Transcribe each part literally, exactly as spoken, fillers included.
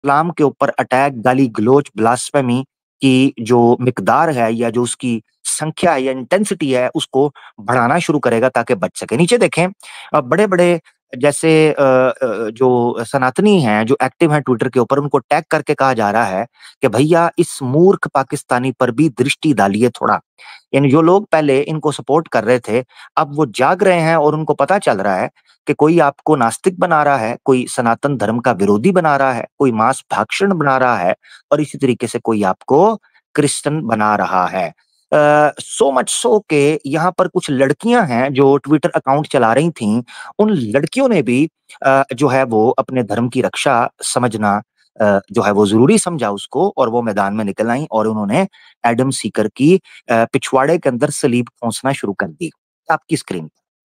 इस्लाम के ऊपर attack, गाली-गलौच, blasphemy की जो मिकदार है या जो उसकी संख्या है या इंटेंसिटी है, उसको बढ़ाना शुरू करेगा ताकि बच सके। नीचे देखें अ, बड़े-बड़े जैसे अ अ, जो सनातनी हैं, जो एक्टिव हैं ट्विटर के ऊपर, उनको टैग करके कहा जा रहा है कि भैया इस मूर्ख पाकिस्तानी पर भी दृष्टि डालिए थोड़ा। यानी जो लोग पहले इनको सपोर्ट कर रहे थे, अब वो जाग रहे हैं और उनको पता चल रहा है कि कोई आपको नास्तिक बना रहा है, कोई सनातन धर्म का विरोधी बना रहा है, कोई मांस भक्षण बना रहा है और इसी तरीके से कोई आपको क्रिश्चियन बना रहा है। अ, सो मच सो के यहाँ पर कुछ लड़कियाँ हैं जो ट्विटर अकाउंट चला रही थीं, उन लड़कियों ने भी अ, जो है वो अपने धर्म की रक्षा समझना अ, जो है वो ज़रूरी समझा उसको और वो मैदान में निकल आईं और उन्होंने एडम सीकर की अ, पिछवाड़े के अंदर सलीब ठोंसना शुरू कर दी। आपकी screen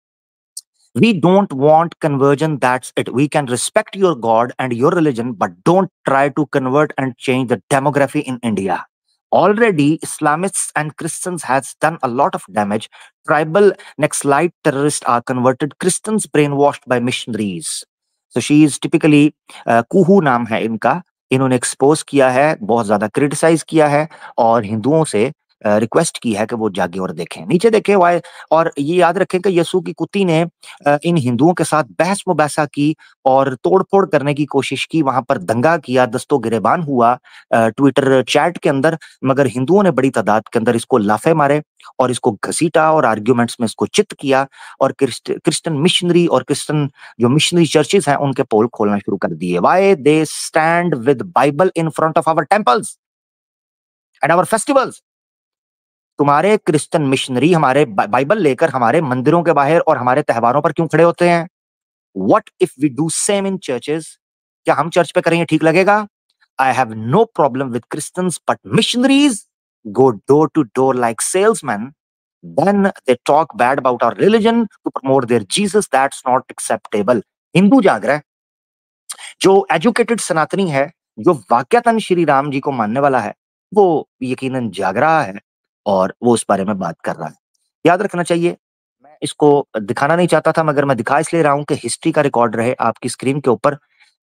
We don't want conversion, that's it. We can respect your God and your religion, but don't try to convert and change the demography in India. Already, Islamists and Christians has done a lot of damage. Tribal Naxalite terrorists are converted Christians brainwashed by missionaries. So she is typically uh, Kuhu नाम है इनका इन्होंने expose किया है बहुत ज्यादा criticise किया है और हिंदुओं से रिक्वेस्ट की है कि वो जागे और देखें नीचे देखें वाई और ये याद रखें कि यसू की कुत्ती ने अ, इन हिंदुओं के साथ बहस मुबासा की और तोड़-फोड़ करने की कोशिश की, वहाँ पर दंगा किया, दस्तो-गिरेबान हुआ अ, ट्विटर चैट के अंदर, मगर हिंदुओं ने बड़ी तादाद के अंदर इसको लाफ़े मारे और इसको घसीटा और आर्ग्यूमेंट्स में इसको चित किया और क्रिस्ट क्रिश्चियन मिशनरी और क्रिश्चियन जो मिशनरी चर्चेज़ हैं, उनके पोल खोलना शुरू कर दिए। Why they stand with Bible in front of our temples and our festivals. तुम्हारे क्रिश्चियन मिशनरी हमारे बा बाइबल लेकर हमारे मंदिरों के बाहर और हमारे त्योहारों पर क्यों खड़े होते हैं? What if we do same in churches? क्या हम चर्च पे करेंगे ठीक लगेगा? I have no problem with Christians, but missionaries go door to door like salesmen. Then they talk bad about our religion to promote their Jesus. That's not acceptable. Hindu जाग रहा है, जो एजुकेटेड सनातनी है, जो वाकयातन श्री राम जी को मानने वाला है, वो यकीनन जाग रहा है और वो उस बारे में बात कर रहा है। याद रखना चाहिए, मैं इसको दिखाना नहीं चाहता था मगर मैं दिखा इसलिए रहा हूँ कि हिस्ट्री का रिकॉर्ड रहे आपकी स्क्रीन के ऊपर।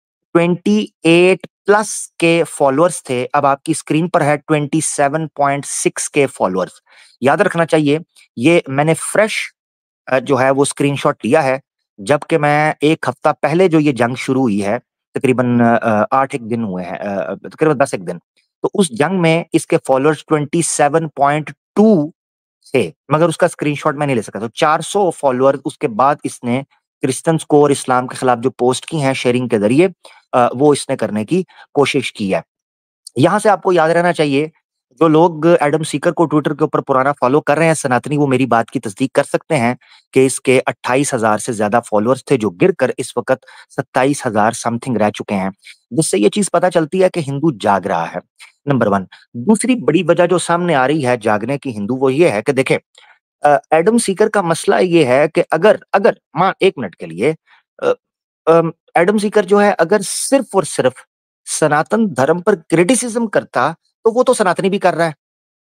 अट्ठाईस प्लस के फॉलोअर्स थे, अब आपकी स्क्रीन पर है सत्ताईस पॉइंट सिक्स के फॉलोअर्स। याद रखना चाहिए, ये मैंने फ्रेश अ, जो है वो स्क्रीनशॉट लिया है, जबकि मैं एक हफ्ता पहले जो ये जंग शुरू हुई है, तकरीबन अ, आठ एक दिन हुए हैं अ, तकरीबन दस एक दिन। तो उस जंग में इसके फॉलोअर्स सत्ताईस पॉइंट टू थे, मगर उसका स्क्रीनशॉट मैं नहीं ले सका। तो चार सौ फॉलोअर उसके बाद इसने क्रिश्चियंस को और इस्लाम के खिलाफ जो पोस्ट की हैं शेयरिंग के ज़रिए अ, वो इसने करने की कोशिश की है। यहाँ से आपको याद रहना चाहिए, जो लोग एडम सीकर को ट्विटर के ऊपर पुराना फ़ॉलो कर रहे हैं सनातनी, वो मेरी बात की तस्दीक कर सकते हैं कि इसके अट्ठाईस हज़ार से ज़्यादा फ़ॉलोअर्स थे, जो गिरकर इस वक़्त सत्ताईस हज़ार समथिंग रह चुके हैं। जिससे ये चीज़ पता चलती है कि हिंदू जाग रहा है, नंबर वन। दूसरी बड़ी वजह जो सामने आ रही है जागने की हिंदू, वो ये है कि देखें अ, एडम सीकर का मसला ये है कि अगर अगर मान एक मिनट के लिए अ, अम, एडम सीकर जो है अगर सिर्फ़ और सिर्फ़ सनातन धर्म पर क्रिटिसिज़्म करता, तो वो तो सनातनी भी कर रहा है,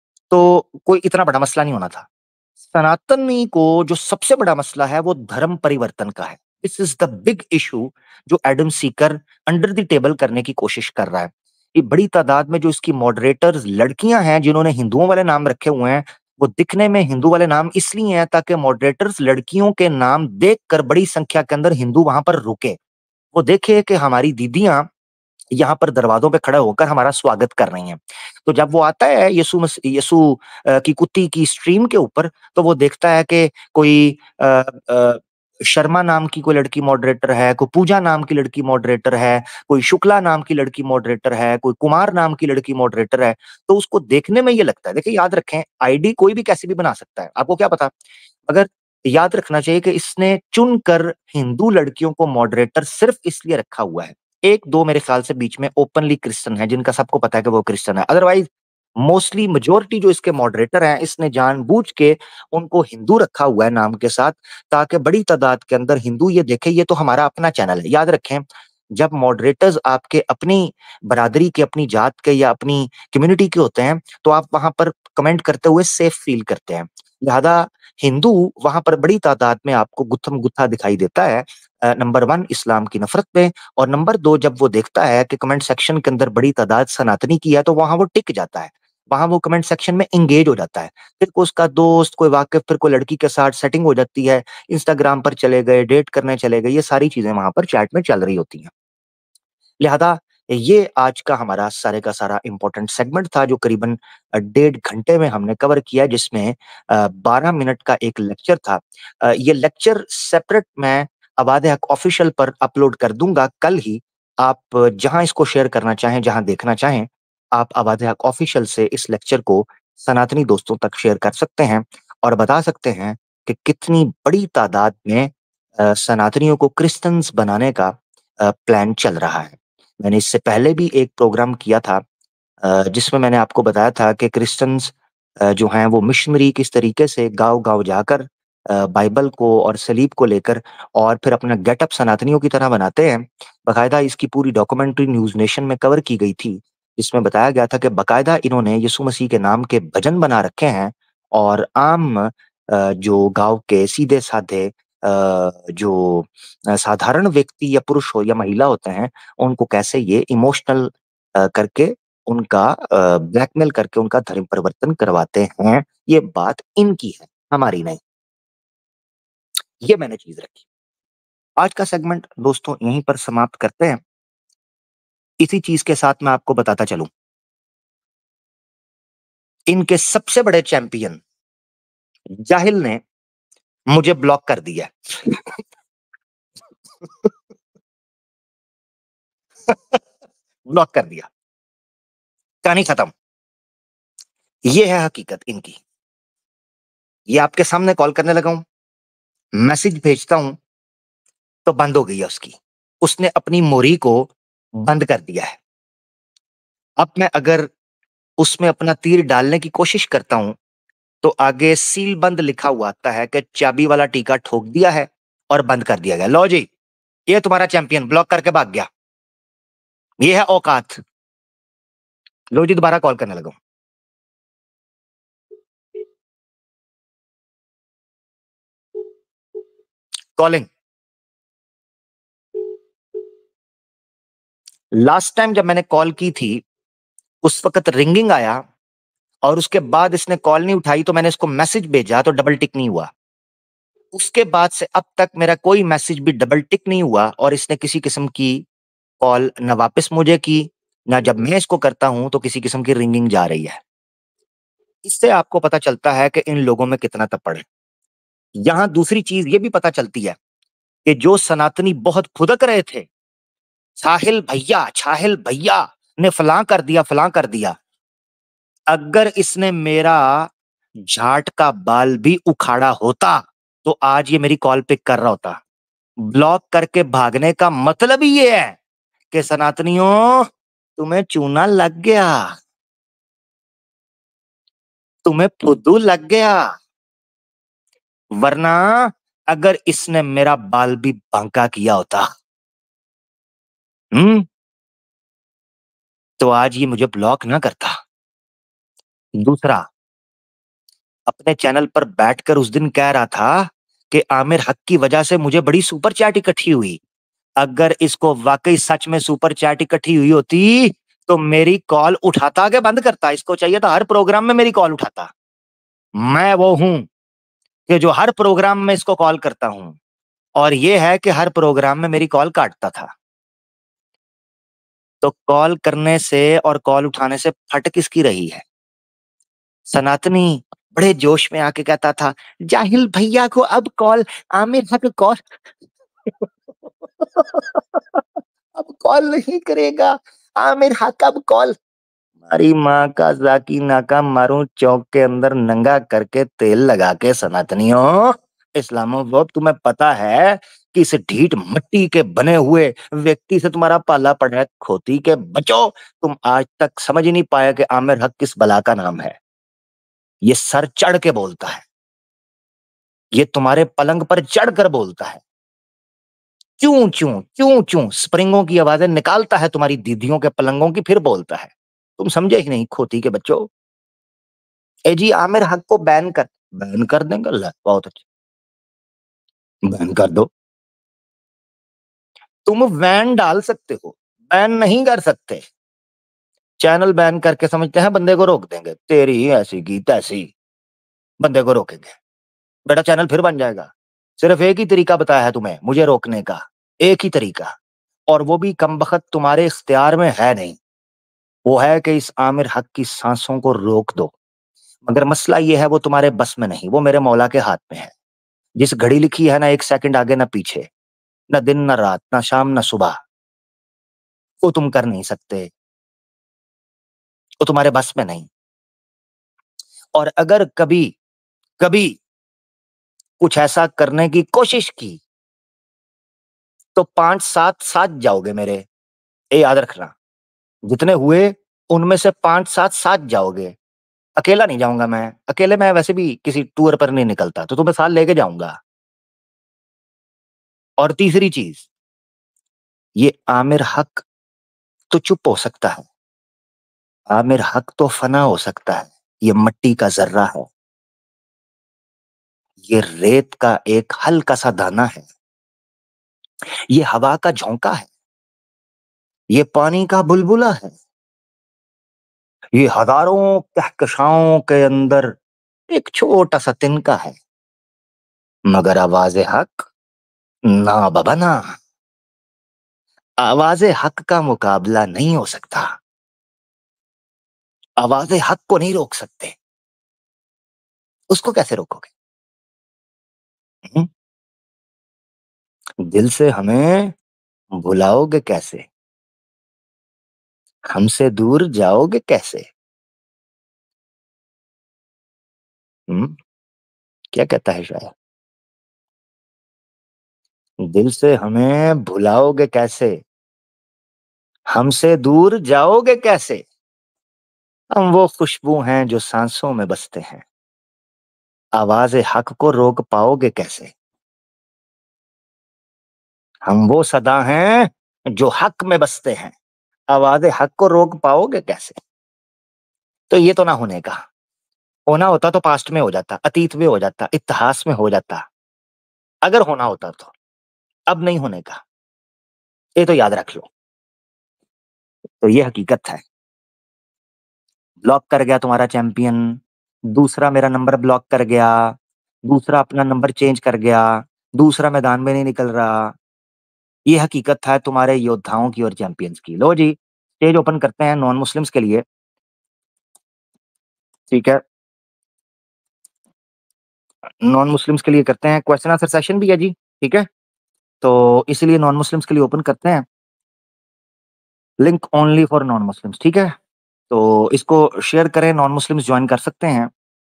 तो कोई इतना बड़ा मसला नहीं होना था। सनातनी को जो सबसे बड़ा मसला है वो धर्म परिवर्तन का है। This is the big issue जो Adam Seeker under the table करने की कोशिश कर रहा है। ये बड़ी तादाद में जो इसकी मॉडरेटर्स लड़कियाँ हैं जिन्होंने हिंदुओं वाले नाम रखे हुए हैं, वो दिखने में हिंदू वाले नाम इसलिए हैं ताकि मॉडरेटर्स लड़कियों के नाम देखकर बड़ी संख्या के अंदर हिंदू वहाँ पर रुके। वो देखे कि हमारी दीदियाँ यहाँ पर दरवाज़ों पे खड़े होकर हमारा स्वागत कर रही हैं। तो जब वो आता है यीशु मस यीशु अ, की कुत्ती की स्ट्रीम के ऊपर, तो वो देखता है कि कोई अ अ, शर्मा नाम की कोई लड़की मॉडरेटर है, कोई पूजा नाम की लड़की मॉडरेटर है, कोई शुक्ला नाम की लड़की मॉडरेटर है, कोई कुमार नाम की लड़की मॉडरेटर है, तो उसको देखने में ये लगता है, देखिए याद रखें आईडी कोई भी कैसी भी बना सकता है, आपको क्या पता? मगर याद रखना चाहिए कि इसने चुनकर हिंदू लड़कियों को मॉडरेटर सिर्फ़ इसलिए रखा हुआ है। एक दो मेरे ख्याल से बीच में ओपनली क्रिश्चियन हैं, जिनका सबको पता है कि वो क्रिश्चियन है। अदरवाइज़ मोस्टली मेजॉरिटी जो इसके मॉडरेटर हैं, इसने जानबूझ के उनको हिंदू रखा हुआ है नाम के साथ, ताकि बड़ी तादाद के अंदर हिंदू ये देखें ये तो हमारा अपना चैनल है। याद रखें, जब मॉडरेटर्स आपके अपनी बरादरी के, अपनी जात के या अपनी कम्युनिटी के होते हैं, तो आप वहाँ पर कमेंट करते हुए सेफ फ़ील करते हैं। लिहाजा हिंदू वहाँ पर बड़ी तादाद में आपको गुत्थम-गुत्था दिखाई देता है। अ, नंबर वन इस्लाम की नफ़रत में और नंबर दो जब वो देखता है कि कमेंट सेक्शन के अंदर बड़ी तादाद सनातनी की है, तो वहाँ वो टिक जाता है। वहाँ वो कमेंट सेक्शन में एंगेज हो जाता है। फिर को उसका दोस्त, कोई वाक़िफ़, फिर कोई लड़की के साथ सेटिंग हो जाती है, इंस्टाग्राम पर चले गए, डेट करने चले गए, ये सारी चीज़ें वहाँ पर चैट में चल रही होती हैं। लिहाजा ये आज का हमारा सारे का सारा इम्पोर्टेंट सेगमेंट था जो करीबन अ, डेढ़ घंटे में हमने कवर किया जिसमें अ, बारह मिनट का एक लेक्चर था। अ, ये लेक्चर सेपरेट मैं अवाद हक ऑफ़िशियल पर अपलोड कर दूँगा कल ही। आप जहाँ इसको शेयर करना चाहें, जहाँ देखना चाहें, आप अवाद हक ऑफ़िशियल से इस लेक्चर को सनातनी दोस्तों तक शेयर कर सकते हैं और बता सकते हैं कि कितनी बड़ी तादाद में अ, सनातनियों को क्रिश्चियंस बनाने का अ, प्लान चल रहा है। मैंने इससे पहले भी एक प्रोग्राम किया था अ, जिसमें मैंने आपको बताया था कि क्रिश्चियंस अ, जो हैं वो मिशनरी किस तरीके से गाँव-गाँव जाकर अ, बाइबल को और सलीब को लेकर और फिर अपना गेटअप सनातनियों की तरह बनाते हैं। बाकायदा इसकी पूरी डॉक्यूमेंट्री न्यूज़ नेशन में कवर की गई थी, जिसमें बताया गया था कि बाकायदा इन्होंने यीशु मसीह के नाम के भजन बना रखे हैं और आम अ, जो गाँव के सीधे-साधे अ, जो अ, साधारण व्यक्ति या पुरुष हो या महिला होते हैं, उनको कैसे ये इमोशनल अ, करके उनका अ, ब्लैकमेल करके उनका धर्म परिवर्तन करवाते हैं। ये बात इनकी है, हमारी नहीं। ये मैंने चीज़ रखी। आज का सेगमेंट दोस्तों यहीं पर समाप्त करते हैं। इसी चीज़ के साथ मैं आपको बताता चलूँ, इनके सबसे बड़े चैंपियन जाहिल ने मुझे ब्लॉक कर दिया। ब्लॉक कर दिया। कहानी खत्म। ये है हकीकत इनकी। ये आपके सामने कॉल करने लगा हूँ, मैसेज भेजता हूँ, तो बंद हो गई है उसकी। उसने अपनी मोरी को बंद कर दिया है। अब मैं अगर उसमें अपना तीर डालने की कोशिश करता हूँ, तो आगे सील बंद लिखा हुआ आता है कि चाबी वाला टीका ठोक दिया है और बंद कर दिया गया। लो जी, ये तुम्हारा चैंपियन ब्लॉक करके भाग गया। ये है औकात। लो जी दोबारा कॉल करने लगा हूँ। कॉलिंग। लास्ट टाइम जब मैंने कॉल की थी, उस वक़्त रिंगिंग आया और उसके बाद इसने कॉल नहीं उठाई तो मैंने इसको मैसेज भेजा तो डबल टिक नहीं हुआ। उसके बाद से अब तक मेरा कोई मैसेज भी डबल टिक नहीं हुआ और इसने किसी किस्म की कॉल ना वापस मुझे की, ना जब मैं इसको करता हूँ तो किसी किस्म की रिंगिंग जा रही है। इससे आपको पता चलता है कि इन लोगों में कितना तप्पड़ है। यहाँ दूसरी चीज़ ये भी पता चलती है कि जो सनातनी बहुत फुदक रहे थे, साहिल भैया, छाहिल भैया ने फलाँ कर दिया, फलाँ कर दिया। अगर इसने मेरा जाट का बाल भी उखाड़ा होता, तो आज ये मेरी कॉल पिक कर रहा होता। ब्लॉक करके भागने का मतलब ही ये है कि सनातनियों, तुम्हें चूना लग गया, तुम्हें फुद्दू लग गया। वरना अगर इसने मेरा बाल भी बांका किया होता, हुँ, तो आज ये मुझे ब्लॉक ना करता। दूसरा, अपने चैनल पर बैठकर उस दिन कह रहा था कि आमिर हक की वजह से मुझे बड़ी सुपर चैट इकट्ठी हुई। अगर इसको वाक़ई सच में सुपर चैट इकट्ठी हुई होती, तो मेरी कॉल उठाता के बंद करता। इसको चाहिए था हर प्रोग्राम में मेरी कॉल उठाता। मैं वो हूँ कि जो हर प्रोग्राम में इसको कॉल करता हूँ और ये है कि हर प्रोग्राम में मेरी कॉल काटता था। तो कॉल करने से और कॉल उठाने से फट किसकी रही है? सनातनी बड़े जोश में आके कहता था, "जाहिल भैया को अब कॉल आमिर हक कॉल अब कॉल नहीं करेगा, आमिर हक अब कॉल।" हमारी माँ का ज़ाकी नाका मारूँ चौक के अंदर नंगा करके तेल लगा के सनातनियों, इस्लामोफोब तुम्हें पता है कि इस ढीठ मिट्टी के बने हुए व्यक्ति से तुम्हारा पाला पड़ा है, खोती के बच्चों, तुम आज तक समझ ही नहीं पाए कि आमिर हक किस बला का नाम है। ये सर चढ़ के बोलता है, ये तुम्हारे पलंग पर चढ़कर बोलता है। चूँ, चूँ, चूँ, चूँ स्प्रिंगों की आवाज़ें निकालता है तुम्हारी दीदियों के पलंगों की फिर बोलता है। तुम समझे ही नहीं खोती के बच्चों। ए जी आमिर हक को बैन कर बैन कर देंगे, ले बहुत अच्छा। बैन कर दो। तुम बैन डाल सकते हो, बैन नहीं कर सकते। चैनल बैन करके समझते हैं बंदे को रोक देंगे, तेरी ऐसी की तैसी, बंदे को रोकेंगे। बेटा चैनल फिर बन जाएगा। सिर्फ एक ही तरीका बताया है तुम्हें मुझे रोकने का, एक ही तरीका, और वो भी कमबख्त तुम्हारे इख्तियार में है नहीं। वो है कि इस आमिर हक की सांसों को रोक दो। मगर मसला ये है वो तुम्हारे बस में नहीं, वो मेरे मौला के हाथ में है। जिस घड़ी लिखी है ना एक सेकंड आगे ना पीछे, ना दिन ना रात, ना शाम ना सुबह, वो तुम कर नहीं सकते, वो तुम्हारे बस में नहीं। और अगर कभी कभी कुछ ऐसा करने की कोशिश की तो पांच सात साथ जाओगे मेरे, ये याद रखना। जितने हुए उनमें से पांच सात साथ जाओगे। अकेला नहीं जाऊंगा मैं, अकेले मैं वैसे भी किसी टूर पर नहीं निकलता, तो तुम्हें साथ लेके जाऊंगा। और तीसरी चीज, ये आमिर हक तो चुप हो सकता है, आमिर हक तो फना हो सकता है, ये मिट्टी का जर्रा है, ये रेत का एक हल्का सा दाना है, ये हवा का झोंका है, ये पानी का बुलबुला है, ये हजारों कहकशाओं के अंदर एक छोटा सा तिनका है। मगर आवाज हक, ना बाबा ना, आवाज हक का मुकाबला नहीं हो सकता। आवाज हक को नहीं रोक सकते। उसको कैसे रोकोगे? हम्म? दिल से हमें भुलाओगे कैसे? हमसे दूर जाओगे कैसे? हम्म? क्या कहता है शायर? दिल से हमें भुलाओगे कैसे, हमसे दूर जाओगे कैसे? हम वो खुशबू हैं जो सांसों में बसते हैं, आवाज हक को रोक पाओगे कैसे? हम वो सदा हैं जो हक में बसते हैं, आवाज हक को रोक पाओगे कैसे? तो ये तो ना होने का। होना होता तो पास्ट में हो जाता, अतीत में हो जाता, इतिहास में हो जाता, अगर होना होता तो। अब नहीं होने का, ये तो याद रख लो। तो ये हकीकत है। ब्लॉक कर गया तुम्हारा चैंपियन, दूसरा मेरा नंबर ब्लॉक कर गया, दूसरा अपना नंबर चेंज कर गया, दूसरा मैदान में नहीं निकल रहा। ये हकीकत है तुम्हारे योद्धाओं की और चैंपियंस की। लो जी, स्टेज ओपन करते हैं नॉन मुस्लिम्स के लिए। ठीक है, नॉन मुस्लिम्स के लिए करते हैं, क्वेश्चन आंसर सेशन भी है जी। ठीक है, तो इसीलिए नॉन मुस्लिम्स के लिए ओपन करते हैं, link only for non Muslims. ठीक है, तो इसको शेयर करें, नॉन मुस्लिम्स ज्वाइन कर सकते हैं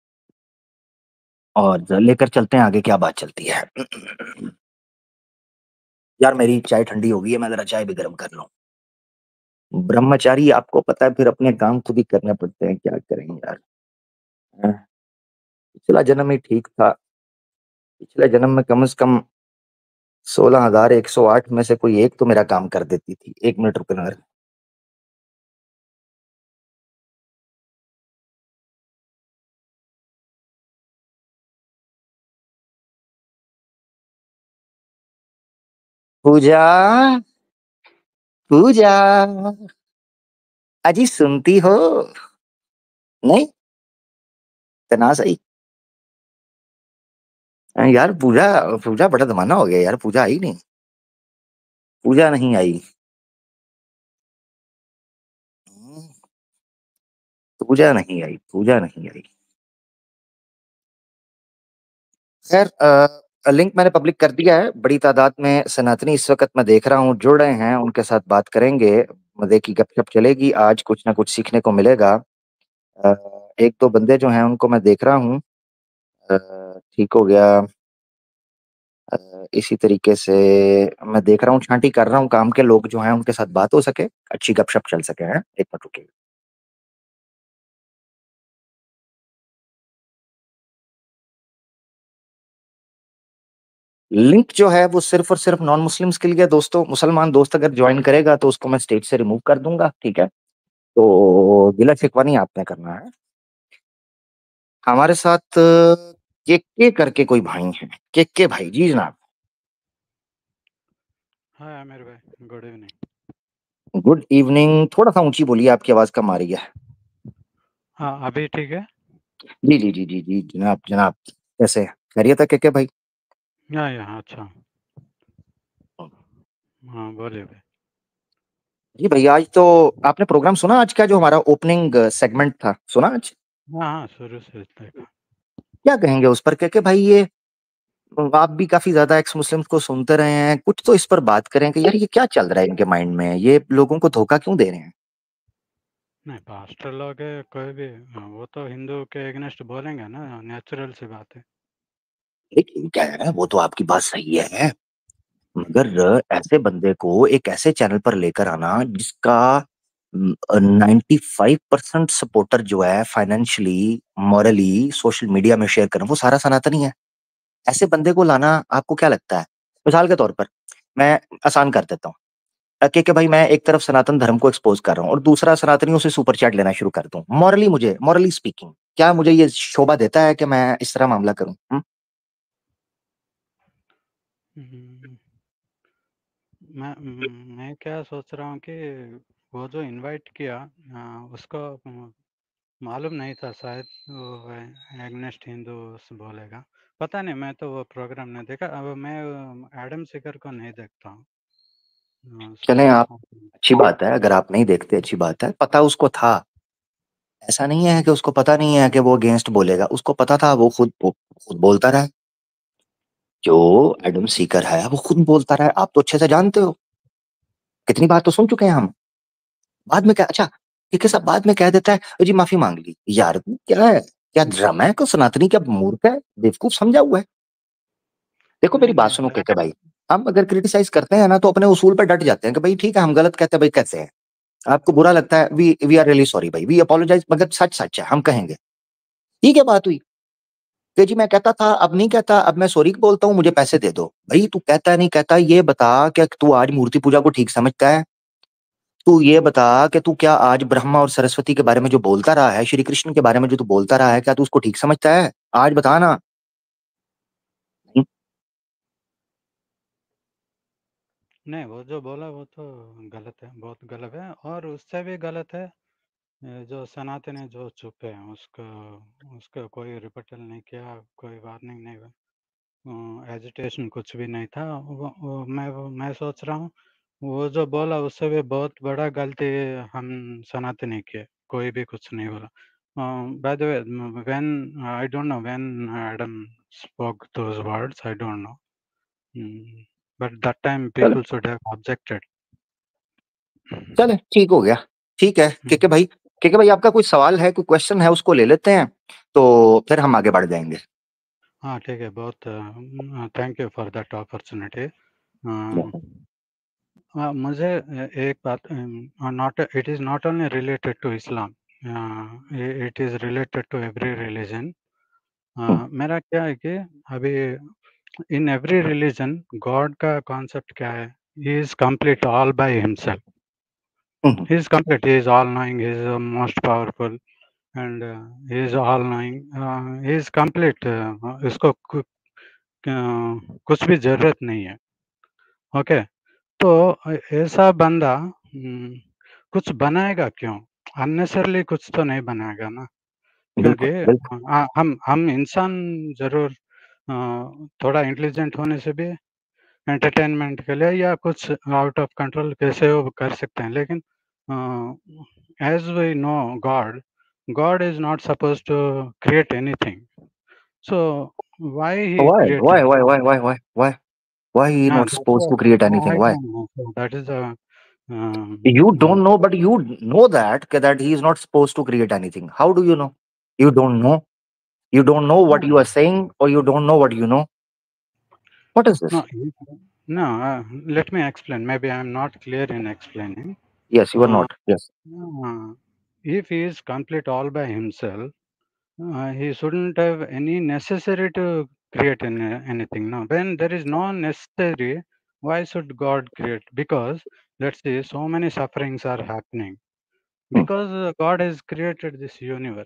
और लेकर चलते हैं आगे क्या बात चलती है। यार मेरी चाय ठंडी हो गई है, मैं जरा चाय भी गर्म कर लूं। ब्रह्मचारी आपको पता है फिर अपने काम खुद ही करने पड़ते हैं, क्या करेंगे यार। हाँ, पिछला जन्म ही ठीक था। पिछले जन्म में कम से कम सोलह हजार एक सौ आठ में से कोई एक तो मेरा काम कर देती थी। एक मिनट रुकना। पूजा, पूजा, अजी सुनती हो? नहीं, तना सही। यार पूजा, पूजा बड़ा जमाना हो गया यार, पूजा आई नहीं, पूजा नहीं आई। पूजा नहीं आई, पूजा नहीं आई। खैर, अ, लिंक मैंने पब्लिक कर दिया है। बड़ी तादाद में सनातनी इस वक्त मैं देख रहा हूँ जुड़ रहे हैं, उनके साथ बात करेंगे, मजे की गपशप चलेगी, आज कुछ ना कुछ सीखने को मिलेगा। अ, एक दो बंदे जो हैं उनको मैं देख रहा हूँ। अ, ठीक हो गया। अ, इसी तरीके से मैं देख रहा हूँ, छांटी कर रहा हूँ, काम के लोग जो हैं उनके साथ बात हो सके, अच्छी गपशप चल सके। हैं, एक मिनट रुकिए। लिंक जो है वो सिर्फ और सिर्फ नॉन मुस्लिम्स के लिए है दोस्तों। मुसलमान दोस्त अगर ज्वाइन करेगा तो उसको मैं स्टेज से रिमूव कर दूंगा। ठीक है, तो गिला शिकवा नहीं आपने करना है। हमारे साथ केके करके कोई भाई हैं। केके भाई, जी जनाब। हाय आमिर भाई, गुड इवनिंग। Good evening. थोड़ा-सा ऊँची बोलिए, आपकी आवाज़ कम आ रही है। हाँ, अभी ठीक है? जी, जी, जी, जी, जी, जनाब, जनाब। कैसे हैं? खैरियत है केके भाई? हाँ, यहाँ अच्छा। हाँ, बोलिए भाई। जी भैया, आज तो आपने प्रोग्राम सुना आज का, जो हमारा ओपनिंग सेगमेंट था, सुना आज? हाँ, हाँ, शुरू से देखा। क्या कहेंगे उस पर केके भाई? ये आप भी काफ़ी ज़्यादा एक्स मुस्लिम्स को सुनते रहे हैं, कुछ तो इस पर बात करें कि यार ये क्या चल रहा है इनके माइंड में? ये लोगों को धोखा क्यों दे रहे हैं? नहीं, पास्टर लोग है, कोई भी हाँ, वो तो हिंदू के एगेंस्ट बोलेंगे ना, नेचुरल सी बात है। लेकिन क्या है, वो तो आपकी बात सही है, मगर ऐसे बंदे को एक ऐसे चैनल पर लेकर आना जिसका um, uh, ninety five percent supporter जो है फाइनेंशियली, मॉरली, सोशल मीडिया में शेयर कर रहा है, वो सारा सनातनी है। ऐसे बंदे को लाना आपको क्या लगता है? मिसाल के तौर पर, मैं आसान कर देता हूँ। अ, के के भाई, मैं एक तरफ सनातन धर्म को एक्सपोज़ कर रहा हूँ और दूसरा सनातनियों से सुपर चैट लेना शुरू कर दूँ। मॉरली मुझे मॉरली स्पीकिंग, क्या मुझे ये शोभा देता है कि मैं इस तरह मामला करूँ? हुँ? हम्म, मैं मैं क्या सोच रहा हूँ कि वो जो इनवाइट किया आ, उसको अ, मालूम नहीं था शायद वो एग्नेस्ट हिंदू बोलेगा। पता नहीं, मैं तो वो प्रोग्राम नहीं देखा। अब मैं एडम सिकर को नहीं देखता हूँ। हाँ, उसको चलें आप, देखा हूँ। अच्छी बात है, अगर आप नहीं देखते अच्छी बात है। पता उसको था, ऐसा नहीं है कि उसको पता नहीं है कि वो अगेंस्ट बोलेगा, उसको पता था, वो खुद वो खुद बोलता रहा है। जो एडम सीकर है, वो खुद बोलता रहा है, आप तो अच्छे से जानते हो। कितनी बार तो सुन चुके हैं हम। बाद में क्या अच्छा, क्योंकि सब बाद में कह देता है, "जी माफ़ी माँग ली।" यार क्या है? क्या ड्रामा है? कोई सनातनी क्या मूर्ख है? बेवकूफ समझा हुआ है? देखो मेरी नहीं बात नहीं सुनो मैं केके भाई, हम अगर क्रिटिसाइज़ करते हैं ना तो अपने उसूल पे डट जाते हैं कि भाई ठीक है, हम गलत कहते हैं, भाई कैसे हैं? आपको बुरा लगता है, we we are really sorry भाई, वी अपोलोजाइज़, मगर सच सच है, हम कहेंगे। ये क्या बात हुई? कि जी मैं कहता था, अब नहीं कहता, अब मैं सॉरी बोलता हूँ, मुझे पैसे दे दो। भई तू कहता है, नहीं कहता, ये बता, क्या तू आज मूर्ति पूजा को ठीक समझता है? तू ये बता कि तू क्या आज ब्रह्मा और सरस्वती के बारे में जो बोलता रहा है, श्री कृष्ण के बारे में जो तू बोलता रहा है, क्या तू उसको ठीक समझता है? आज बता ना। हुँ, नहीं, वो जो बोला वो तो गलत है, बहुत गलत है। और उससे भी गलत है ये जो सनातन है जो चुप है, उसको उसका कोई रिपटल नहीं किया, कोई वार्निंग नहीं हुआ, एजिटेशन कुछ भी नहीं था। वो, वो, मैं वो, मैं सोच रहा हूँ वो जो बोला उससे भी बहुत बड़ा गलती हम सनातनी किए, कोई भी कुछ नहीं बोला। By the way, when I don't know when Adam spoke those words, I don't know, but that time चलो, पीपल शुड हैव ऑब्जेक्टेड। चले ठीक हो गया। ठीक है, केके भाई, केके भाई आपका कोई सवाल है, कोई क्वेश्चन है, उसको ले लेते हैं, तो फिर हम आगे बढ़ जाएँगे। हाँ, ठीक है, बहुत thank you for that opportunity. मुझे अ, एक बात, not it is not only related to Islam, it is related to every religion. हुँ, मेरा क्या है कि अभी इन एवरी रिलीजन गॉड का कॉन्सेप्ट क्या है? He is complete all by himself. हुँ, हुँ। He is complete, he is all knowing, he is most powerful and he is all knowing, he is complete. इसको कु, अ, कुछ भी ज़रूरत नहीं है। ओके, तो अ, ऐसा बंदा उम, कुछ बनाएगा क्यों? अननेसेसरली कुछ तो नहीं बनाएगा ना, क्योंकि बिल्कुल, बिल्कुल। अ, हम हम इंसान ज़रूर अ, थोड़ा इंटेलिजेंट होने से भी एंटरटेनमेंट के लिए या कुछ आउट ऑफ कंट्रोल कैसे वो कर सकते हैं, लेकिन uh, as we know God, God is not supposed to create anything, so why he Why? Why? Created? Why? Why? Why? Why? Why? Why he हाँ, not that's supposed to what create anything? I Why? Don't know, so that is the You um, don't know, but you know that कि that he is not supposed to create anything. How do you know? You don't know. You don't know what you uh, are saying, or you don't know what you know. What is this? no, you- no, uh, let me explain. Maybe I'm not clear in explaining. Yes, you are Uh, not. Yes. uh, if he is complete all by himself, uh, he shouldn't have any necessary to create any, anything. No, when there is no necessary, why should God create? Because let's see, so many sufferings are happening Hmm. because uh, God has created this universe.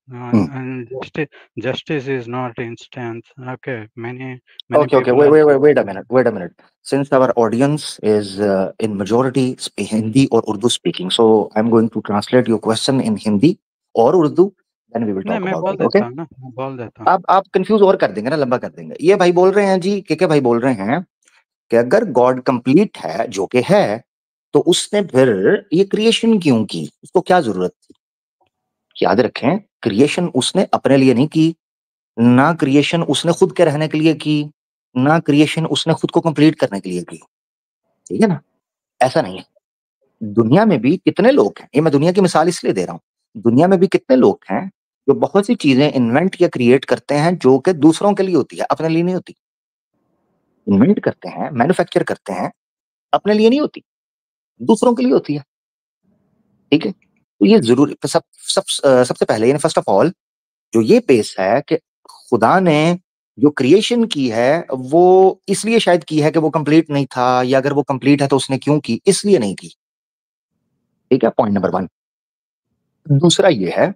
and, and justice, justice is not instant. Okay, many many Okay, okay. people Wait, are wait, wait, wait a suffering. minute. Wait a minute. Since our audience is uh, in majority sp- Hindi or Urdu speaking, so I'm going to translate your question in Hindi or Urdu. Then we will नहीं, talk मैं about बोल it. Okay? देता हूँ ना, मैं बोल देता हूँ। आप आप कंफ्यूज और कर देंगे ना, लंबा कर देंगे। ये भाई बोल रहे हैं जी, के के भाई बोल रहे हैं कि अगर गॉड कंप्लीट है, जो कि है, तो उसने फिर ये क्रिएशन क्यों की? उसको क्या जरूरत थी? याद रखें, क्रिएशन उसने अपने लिए नहीं की, ना क्रिएशन उसने खुद के रहने के लिए की, ना क्रिएशन उसने खुद को कंप्लीट करने के लिए की। ठीक है ना? ऐसा नहीं है। दुनिया में भी कितने लोग हैं, ये मैं दुनिया की मिसाल इसलिए दे रहा हूं, दुनिया में भी कितने लोग हैं जो बहुत सी चीजें इन्वेंट या क्रिएट करते हैं जो कि दूसरों के लिए होती है, अपने लिए नहीं होती। इन्वेंट करते हैं, मैन्युफैक्चर करते हैं, अपने लिए नहीं होती, दूसरों के लिए होती है। ठीक है? तो ये जरूरी सब सब अ, सबसे पहले यानी फर्स्ट ऑफ ऑल जो ये बेस है कि खुदा ने जो क्रिएशन की है वो इसलिए शायद की है कि वो कंप्लीट नहीं था, या अगर वो कंप्लीट है तो उसने क्यों की, इसलिए नहीं की। ठीक है, पॉइंट नंबर वन। दूसरा ये है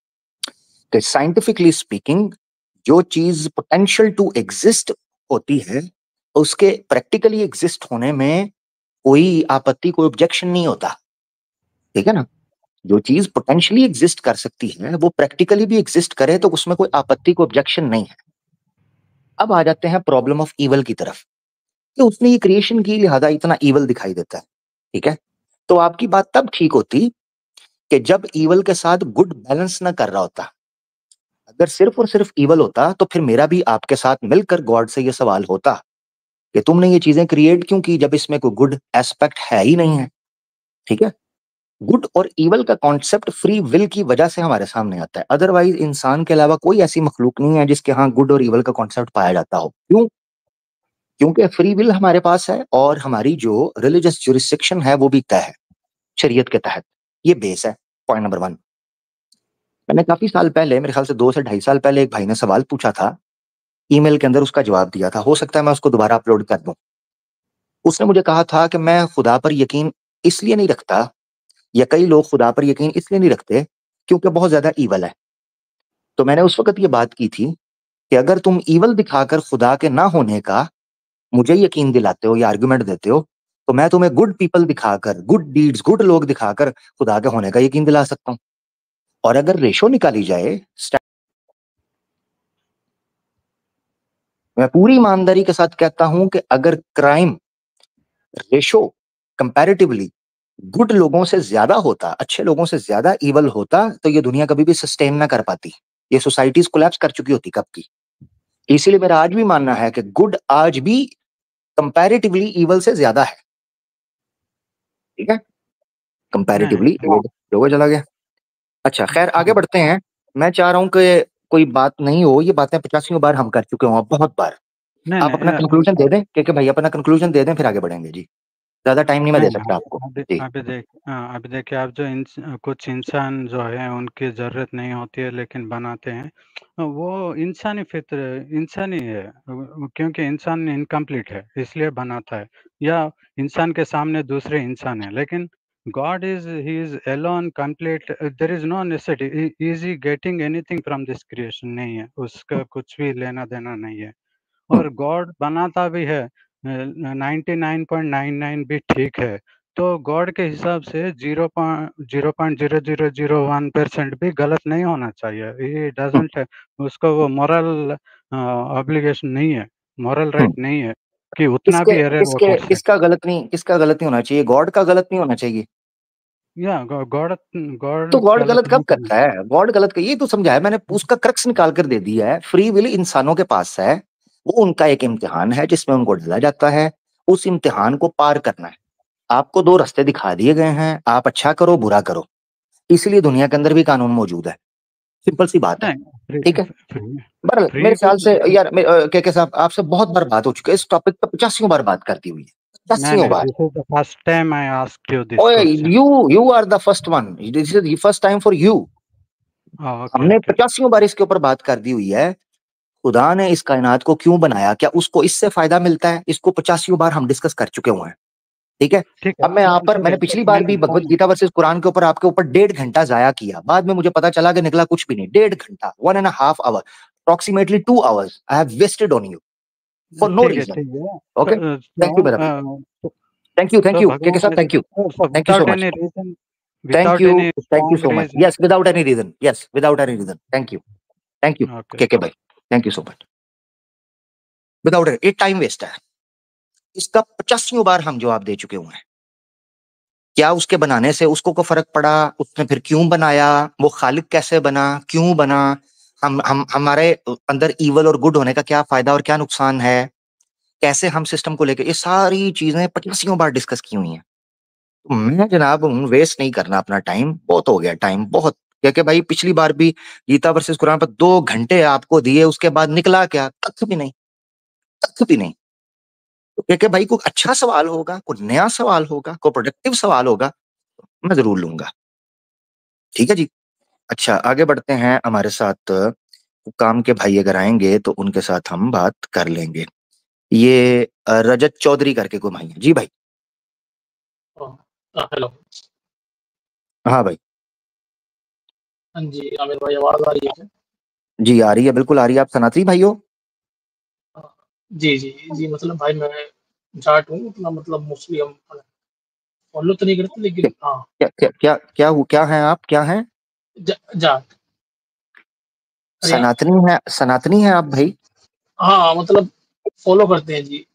कि साइंटिफिकली स्पीकिंग जो चीज पोटेंशियल टू एग्जिस्ट होती है, उसके प्रैक्टिकली एग्जिस्ट होने में कोई आपत्ति, कोई ऑब्जेक्शन नहीं होता। ठीक है ना? जो चीज पोटेंशियली एग्जिस्ट कर सकती है वो प्रैक्टिकली भी एग्जिस्ट करे तो उसमें कोई आपत्ति, कोई ऑब्जेक्शन नहीं है। अब आ जाते हैं प्रॉब्लम ऑफ ईवल की तरफ, कि उसने ये क्रिएशन की लिहाजा इतना ईवल दिखाई देता है। ठीक है? तो आपकी बात तब ठीक होती कि जब ईवल के साथ गुड बैलेंस ना कर रहा होता। अगर सिर्फ और सिर्फ ईवल होता तो फिर मेरा भी आपके साथ मिलकर गॉड से ये सवाल होता कि तुमने ये चीजें क्रिएट क्यों की जब इसमें कोई गुड एस्पेक्ट है ही नहीं है। ठीक है? गुड और ईवल का कॉन्सेप्ट फ्री विल की वजह से हमारे सामने आता है, अदरवाइज इंसान के अलावा कोई ऐसी मखलूक नहीं है जिसके यहाँ गुड और ईवल का कॉन्सेप्ट पाया जाता हो। क्यों? क्योंकि फ्री विल हमारे पास है और हमारी जो रिलीजियस जुरिस्डिक्शन है वो भी तय है शरीयत के तहत। ये बेस है, पॉइंट नंबर वन। मैंने काफी साल पहले, मेरे ख्याल से दो से ढाई साल पहले, एक भाई ने सवाल पूछा था, ईमेल के अंदर उसका जवाब दिया था, हो सकता है मैं उसको दोबारा अपलोड कर दूं। उसने मुझे कहा था कि मैं खुदा पर यकीन इसलिए नहीं रखता, या कई लोग खुदा पर यकीन इसलिए नहीं रखते क्योंकि बहुत ज्यादा ईवल है। तो मैंने उस वक्त ये बात की थी कि अगर तुम ईवल दिखाकर खुदा के ना होने का मुझे यकीन दिलाते हो या आर्गुमेंट देते हो, तो मैं तुम्हें गुड पीपल दिखाकर, गुड डीड्स, गुड लोग दिखाकर खुदा के होने का यकीन दिला सकता हूं। और अगर रेशो निकाली जाए, मैं पूरी ईमानदारी के साथ कहता हूं कि अगर क्राइम रेशो कंपैरेटिवली गुड लोगों से ज्यादा होता, अच्छे लोगों से ज्यादा ईवल होता, तो ये दुनिया कभी भी सस्टेन ना कर पाती, ये सोसाइटीज कोलैप्स कर चुकी होती कब की। इसीलिए मेरा आज भी मानना है कि गुड आज भी कंपैरेटिवली ईवल से ज्यादा है। ठीक है? कंपैरेटिवली नहीं, लोगो चला गया। अच्छा, खैर आगे हाँ, बढ़ते हैं। मैं चाह रहा हूं कि कोई बात नहीं हो, ये बातें पचासियों बार हम कर चुके हों, बहुत बार। नहीं, आप अपना नहीं, अ, कंक्लूजन दे दें, क्योंकि भाई अपना कंक्लूजन दे दें, फिर आगे बढ़ेंगे जी। ज्यादा टाइम नहीं मैं दे नहीं, सकता अभी आपको। अभी जी। अभी देख हाँ, अभी देखिए आप, जो इंस कुछ इंसान जो है उनकी ज़रूरत नहीं होती है लेकिन बनाते हैं, वो इंसानी फ़ित्र इंसानी है। अ, क्योंकि इंसान इनकम्प्लीट है इसलिए बनाता है, या इंसान के सामने दूसरे इंसान हैं, लेकिन God is he is alone complete, there is no necessity, is he getting anything from this creation? नहीं है, उसका कुछ भी लेना-देना नहीं है। हम्म, और गॉड बनाता भी है, ninety nine point nine nine भी ठीक है, तो गॉड के हिसाब से zero zero point zero zero zero one percent भी गलत नहीं होना चाहिए। ये हम्म, डजंट है, उसको वो मॉरल ऑब्लिगेशन नहीं है, मॉरल हम्म। राइट नहीं है कि उतना किसके भी एरर वो किसके कर सके। किसका गलत नहीं, किसका गलत नहीं होना चाहिए? गॉड का गलत नहीं होना चाहिए? या गॉड तो गॉड गॉड गलत गलत कब नहीं करना। करता है? गॉड गलत का ये तो समझाया मैंने, उसका क्रक्स निकाल कर दे दिया है। फ्री विल इंसानों के पास है, वो उनका एक इम्तिहान है जिसमें उनको डाला जाता है, उस इम्तिहान को पार करना है। आपको दो रास्ते दिखा दिए गए हैं, आप अच्छा करो, बुरा करो। इसलिए दुनिया के अंदर भी कानून मौजूद है, सिंपल सी बात है। नहीं, फ्री ठीक है? फ्री बहरहाल फ्री मेरे ख्याल विल। से यार, मे- अ, के के साहब आपसे बहुत बार बात हो चुकी है इस टॉपिक पर, पचासियों बार बात करती हुई है, नहीं, पचासियों नहीं, बार। This is the first time I asked you this ओए, question. You you are the first one, this is first time for you. Okay, हमने ओके। पचासियों बार इसके ऊपर बात कर दी हुई है। खुदा ने इस कायनात को क्यों बनाया, क्या उसको इससे फायदा मिलता है, इसको पचासियों बार हम डिस्कस कर चुके हुए हैं। ठीक है। ठीक है, अब मैं यहाँ पर ठीक मैंने है, पिछली तो बार मैंने भी भगवत मैंने गीता वर्सेस कुरान के ऊपर आपके ऊपर डेढ़ घंटा जाया किया, बाद में मुझे पता चला कि निकला कुछ भी नहीं। डेढ़ घंटा, one and half hour, approximately two hours I have wasted on you for no ठीक है, रीजन। ठीक है। ओके, तो थैंक यू तो मेरा भाई, अ, तो थैंक यू, थैंक तो यू के के भगवान साहब, ऐसे थैंक यू, तो thank you so without much, any reason thank without you, any thank you strong so much, reason yes without any reason, yes without any reason, thank you, thank you okay. के के भाई, thank you so much. Without ये time waste है, इसका पचासियों बार हम जवाब दे चुके हुए हैं। क्या उसके बनाने से उसको को फर्क पड़ा, उसने फिर क्यों बनाया, वो खालिक कैसे बना, क्यों बना, हम हम हमारे अंदर ईवल और गुड होने का क्या फायदा और क्या नुकसान है, कैसे हम सिस्टम को लेकर, ये सारी चीजें पचासियों बार डिस्कस की हुई हैं। तो मैं जनाब हूँ वेस्ट नहीं करना अपना टाइम, बहुत हो गया टाइम बहुत। क्योंकि भाई पिछली बार भी गीता वर्सेस कुरान पर दो घंटे आपको दिए, उसके बाद निकला क्या, कख भी नहीं, कख भी नहीं। तो क्योंकि भाई कोई अच्छा सवाल होगा, कोई नया सवाल होगा, कोई प्रोडक्टिव सवाल होगा, मैं जरूर लूंगा। ठीक है जी। अच्छा आगे बढ़ते हैं, हमारे साथ काम के भाई अगर आएंगे तो उनके साथ हम बात कर लेंगे। ये अ, रजत चौधरी करके कोई भाई है जी भाई। हाँ, हेलो। हाँ भाई। हाँ जी, आमिर भाई आवाज़ आ रही है क्या? जी आ रही है, बिल्कुल आ रही है। आप सनातनी भाई हो? हाँ, जी, जी, जी, मतलब भाई मैं जाट हूँ, उतना मतलब मोस्टली हम फॉलो तो नहीं करते क्या लेकिन हाँ, क्या क्या क्या क्या, हु- क्या हैं आप, क्या हैं? ज जाट, हरियाणा। सनातनी है, सनातनी है आप भाई? हाँ, मतलब फॉलो करते हैं जी।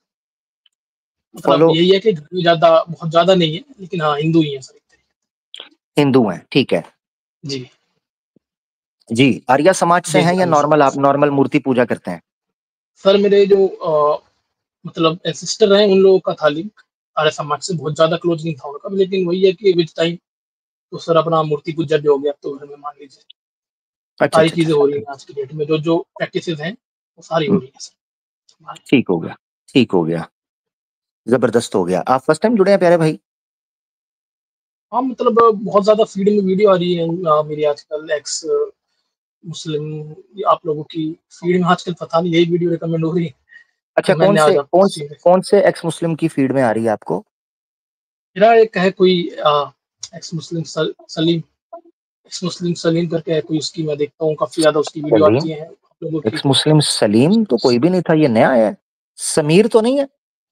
मतलब फॉलो, यही है कि घर में ज़्यादा बहुत ज़्यादा नहीं है, लेकिन हाँ, हिंदू ही हैं सर एक तरीके हिंदू हैं, ठीक है। से। जी, जी, आर्य समाज से जी, हैं जी, या आर्य नॉर्मल, समाज आप से। नॉर्मल मूर्ति पूजा करते हैं? सर मेरे जो अ, मतलब सिस्टर हैं, उन लोगों का था लिंक आर्य समाज से, बहुत ज़्यादा क्लोज़ नहीं था उनका, लेकिन वही है कि विद टाइम तो सर अपना मूर्ति पूजा भी हो गया, अब तो घर में मान लीजिए अच्छा सारी अच्छा चीज़ें हो अच्छा, रही हैं आज की डेट में, जो जो प्रैक्टिसेज़ हैं, वो सारी हो हम्म, रही हैं सर हमारे। ठीक हो गया, ठीक हो गया, जबरदस्त हो गया। आप फर्स्ट टाइम जुड़े हैं प्यारे भाई? हाँ, मतलब बहुत ज़्यादा फीड में वीडियो आ रही है अ, मेरी आजकल एक्स मुस्लिम आप लोगों की फीड में आजकल पता नहीं यही वीडियो रिकमेंड हो रही है, तो अच्छा, कौन मैंने से आज आपको कौन से सीन कौन से एक्स मुस्लिम की फीड में आ रही है आपको? मेरा एक है कोई अ, एक्स मुस्लिम स सलीम एक्स मुस्लिम सलीम करके है कोई, उसकी मैं देखता हूँ काफ़ी ज़्यादा उसकी वीडियो सलीम, आती हैं आप लोगों की। एक्स मुस्लिम सलीम तो कोई भी नहीं था, ये नया है। समीर तो नहीं है?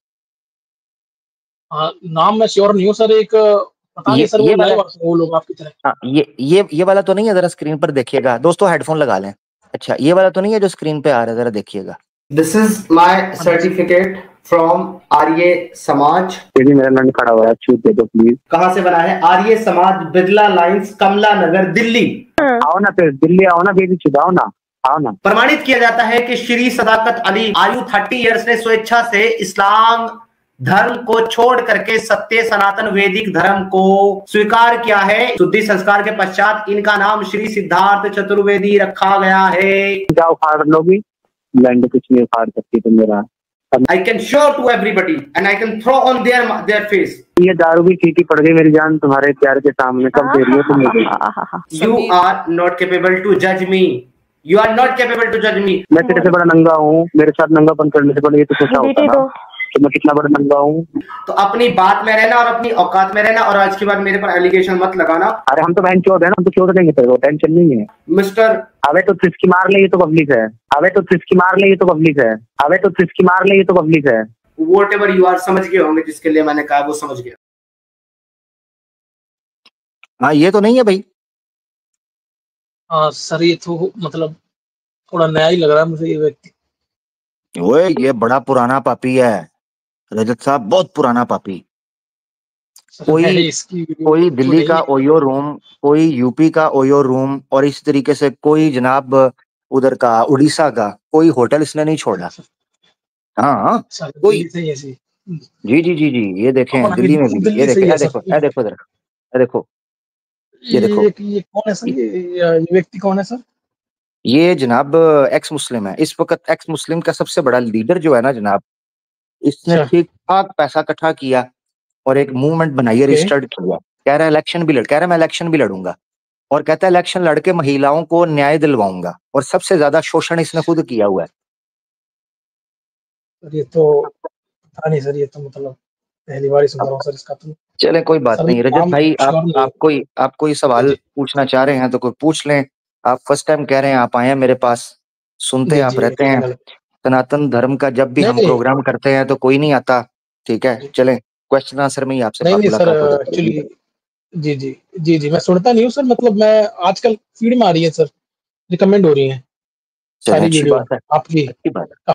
हाँ, नाम मैं श्योर नहीं हूँ सर, एक पता नहीं ये सर वो ये वाला, लाइव आते हैं वो लोग आपकी तरह। हाँ ये ये ये वाला तो नहीं है? जरा स्क्रीन पर देखिएगा दोस्तों, हेडफोन लगा लें। अच्छा ये वाला तो नहीं है जो स्क्रीन पे आ रहा है, जरा देखिएगा। दिस इज माई हाँ जी, sir. Certificate from Arya Samaj. ये भी मेरा नाम खड़ा हुआ है, छूट दे दो प्लीज। कहाँ से बना है? आर्य समाज, बिरला लाइंस, कमला नगर, दिल्ली। आओ ना फिर दिल्ली आओ ना, बेबी छुड़ाओ ना, आओ ना। प्रमाणित किया जाता है कि श्री सदाकत अली आयु थर्टी इयर्स ने स्वेच्छा से इस्लाम धर्म को छोड़ करके सत्य सनातन वैदिक धर्म को स्वीकार किया है। शुद्धि संस्कार के पश्चात इनका नाम श्री सिद्धार्थ चतुर्वेदी रखा गया है। क्या उखाड़ लोगी? लैंड कुछ नहीं उखाड़ सकती तुम मेरा। I can show to everybody and I can throw on their their face. ये दारू भी फीकी पड़ गई मेरी जान तुम्हारे प्यार के सामने, कब दे रही हो तुम मुझे? You are not capable to judge me. You are not capable to judge me. मैं तेरे से बड़ा नंगा हूँ, मेरे साथ नंगापन करने से पहले ये तो सोचा होता ना कि मैं कितना बड़ा नंगा हूँ। तो अपनी बात में रहना और अपनी औकात में रहना, और आज के बाद मेरे पर एलिगेशन मत लगाना। अरे हम तो बहन चोद है ना, हम तो चोद देंगे तेरे को, टेंशन नहीं है। मिस्टर अबे तो सिस्की मार ले, ये तो पब्लिक है। अबे तो सिस्की मार ले, ये तो पब्लिक है। अबे तो सिस्की मार ले, ये तो पब्लिक है। whatever you are, समझ गए होंगे जिसके लिए मैंने कहा वो समझ गया। हाँ ये तो नहीं है भाई। हाँ सर, ये तो मतलब थोड़ा नया ही लग रहा है मुझे ये व्यक्ति। ओए ये बड़ा पुराना पापी है रजत साहब, बहुत पुराना पापी। सर मैंने कोई इसकी वीडियो कोई तो दिल्ली नहीं का है। ओयो रूम, कोई यूपी का ओयो रूम, और इस तरीके से कोई जनाब उधर का उड़ीसा का कोई होटल इसने नहीं छोड़ा। हाँ हाँ, सर कोई। दिल्ली से ही ऐसी जी जी जी जी, ये देखें अपना दिल्ली में हिंदू भी, ये दिल्ली से देखें, ही ये है सर। देखो, ये देखो इधर, ये देखो, ये ये देखो। ये, ये कौन है सर? ये ये व्यक्ति कौन है सर? ये जनाब एक्स मुस्लिम है इस वक्त। एक्स मुस्लिम का सबसे बड़ा लीडर जो है ना जनाब, इसने अच्छा, ठीक ठाक पैसा इकट्ठा किया और एक मूवमेंट बनाई है, ओके। रजिस्टर्ड किया। कह रहा है इलेक्शन भी लड़, कह रहा है मैं इलेक्शन भी लड़ूंगा, और कहता है इलेक्शन लड़के महिलाओं को न्याय दिलवाऊंगा, और सबसे ज्यादा शोषण इसने खुद किया हुआ है। सर ये तो पता नहीं सर, ये तो मतलब पहली बार ही सुन रहा हूँ सर इसका तो। चले कोई बात सर नहीं। रजत नाम भाई, आप श्योर नहीं है। आप कोई आप कोई जी, सवाल जी। पूछना चाह रहे हैं तो कोई पूछ लें। आप फर्स्ट टाइम कह रहे हैं, आप आए हैं मेरे पास, सुनते जी, आप जी, रहते हैं। बिल्कुल। सनातन धर्म का जब भी नहीं, हम नहीं। प्रोग्राम करते हैं तो कोई नहीं आता, ठीक है। जी। चलें, क्वेश्चन आंसर में ही आपसे नहीं, बात नहीं सर, मुलाकात हो जाएगी। एक्चुअली जी, जी। जी, जी, मैं सुनता नहीं हूँ सर, मतलब मैं आजकल फीड में आ रही है सर, रिकमेंड हो रही हैं चलें, सारी अच्छी वीडियो बात है, आपकी। अच्छी बात है।